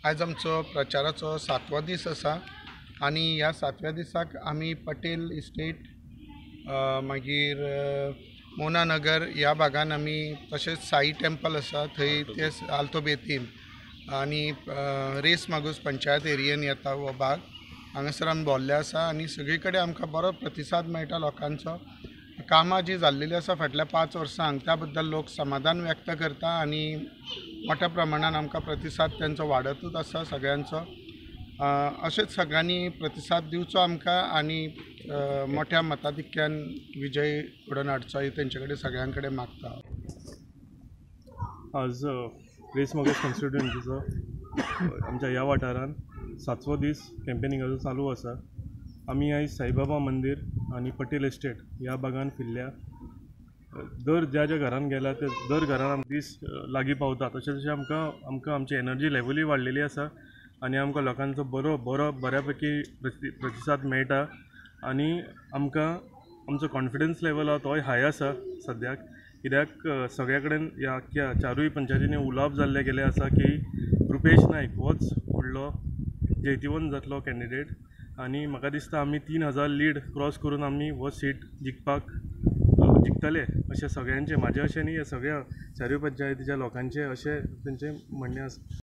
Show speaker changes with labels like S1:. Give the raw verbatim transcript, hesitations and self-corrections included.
S1: आज आमचो प्रचाराचो सातवो दीस आसा आनी ह्या सातव्या दिसाक आमी पटेल इस्टेट अ, मागीर अ, मोना नगर ह्या भागान आमी तशेंच साई टेम्पल आसा थंय ते आल्तोबेतीन आनी अ, रेस मागूस पंचायत एरियेन येता हो भाग हांगासर आमी भोल्ले आसा आनी सगळी कडेन आमकां बरो प्रतिसाद मेळटा लोकांचो. कामां जी जाल्लेली आसा फाटल्या पांच वर्सांक त्या बद्दल लोक समाधान व्यक्त करता आनी मोठ्या प्रमाणान आमकां प्रतिसाद तेंचो वाडतूच आसा सगळ्यांचो. अशेंच सगळ्यांनी प्रतिसाद दिवचो आमकां आनी मोठ्या मताधिक्यान विजय घडोवन हाडचो ही तेंचे कडेन सगळ्यां कडेन मागता.
S2: आज रेस मागोस कॉन्स्टिट्युएंसीचो आमच्या ह्या वाठारान सातवो दीस कॅम्पेनिंगाचो चालू आसा. आमी आयज साईबाबा मंदिर आनी पटेल एस्टेट ह्या भागान फिरल्या. दर ज्या ज्या घरान गेला ते दर घरान आमकां दीस लागीं पावता. तशें तशें आमकां आमकां आमची एनर्जी लेवलूय वाडलेली आसा आनी आमकां लोकांचो बरो बरो बऱ्या पैकी प्रति प्रतिसाद मेळटा आनी आमकां आमचो कॉन्फिडन्स लेवल आसा तोय हाय आसा सद्याक. कित्याक सगळ्या कडेन ह्या आख्या चारूय पंचायतींनी उलोवप जाल्ले गेले आसा की रुपेश नायक होच फुडलो जैतिवंत जातलो कॅन्डिडेट आनी म्हाका दिसता आमी तीन हजार लीड क्रॉस करून आमी हो सीट जिखपाक जिखतले अशें सगळ्यांचें म्हाजें अशें न्ही, हे सगळ्या चारूय पंचायतीच्या लोकांचें अशें तेंचें म्हणणें आसा.